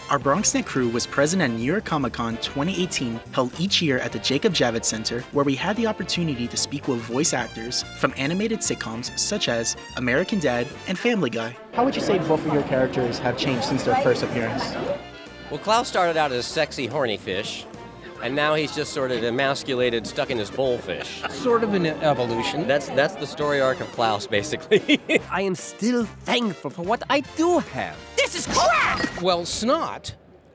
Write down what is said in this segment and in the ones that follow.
Our Bronxnet crew was present at New York Comic Con 2018, held each year at the Jacob Javits Center, where we had the opportunity to speak with voice actors from animated sitcoms such as American Dad and Family Guy. How would you say both of your characters have changed since their first appearance? Well, Klaus started out as sexy, horny fish, and now he's just sort of emasculated, stuck in his bowl fish. Sort of an evolution. That's the story arc of Klaus, basically. I am still thankful for what I do have. This is crap! Well, Snot,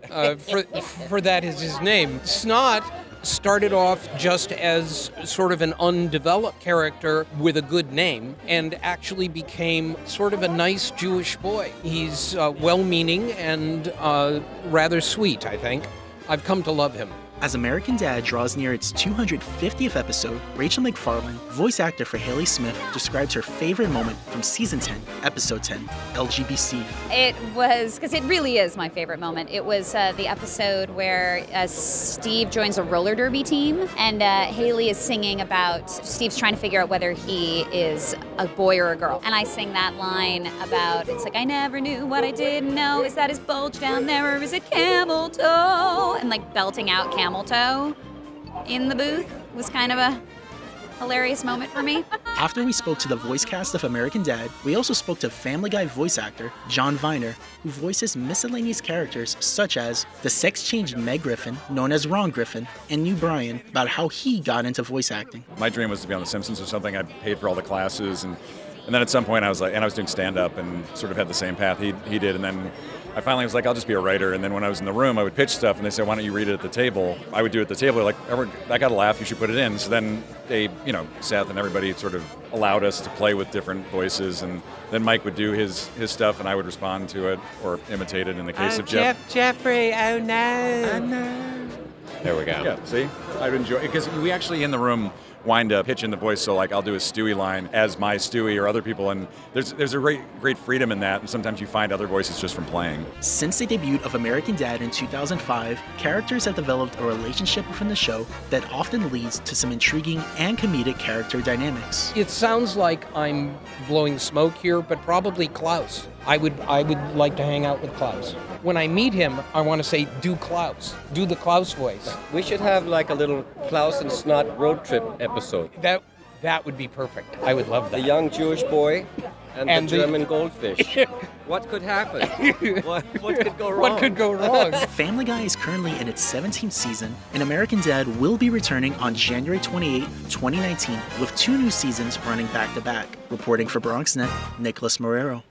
for that is his name. Snot started off just as sort of an undeveloped character with a good name and actually became sort of a nice Jewish boy. He's well-meaning and rather sweet, I think. I've come to love him. As American Dad draws near its 250th episode, Rachel McFarlane, voice actor for Haley Smith, describes her favorite moment from Season 10, Episode 10, LGBC. It was, because it really is my favorite moment, it was the episode where Steve joins a roller derby team, and Haley is singing about Steve's trying to figure out whether he is a boy or a girl. And I sing that line about, it's like, I never knew what I didn't know, is that his bulge down there or is it camel toe? And like belting out camel toe in the booth was kind of a hilarious moment for me. After we spoke to the voice cast of American Dad, we also spoke to Family Guy voice actor John Viner, who voices miscellaneous characters such as the sex-changed Meg Griffin, known as Ron Griffin, and New Brian, about how he got into voice acting. My dream was to be on The Simpsons or something. I paid for all the classes, and then at some point I was like, and I was doing stand-up and sort of had the same path he did, and then I finally was like, I'll just be a writer. And then when I was in the room, I would pitch stuff, and they said, why don't you read it at the table? I would do it at the table. Like, I got a laugh, you should put it in. So then they, Seth and everybody sort of allowed us to play with different voices. And then Mike would do his stuff, and I would respond to it or imitate it in the case of Jeff. Jeffrey, oh no. Oh no. There we go. Yeah, see? I'd enjoy it, because we actually in the room wind up pitching the voice, so like I'll do a Stewie line as my Stewie or other people, and there's a great freedom in that, and sometimes you find other voices just from playing. Since the debut of American Dad in 2005, characters have developed a relationship within the show that often leads to some intriguing and comedic character dynamics. It sounds like I'm blowing smoke here, but probably Klaus. I would like to hang out with Klaus. When I meet him, I want to say, do Klaus. Do the Klaus voice. We should have like a little Klaus and Snot road trip episode. That would be perfect. I would love that. The young Jewish boy and the German goldfish. What could happen? What could go wrong? What could go wrong? Family Guy is currently in its 17th season, and American Dad will be returning on January 28, 2019, with 2 new seasons running back-to-back. Reporting for Bronxnet, Nicholas Marrero.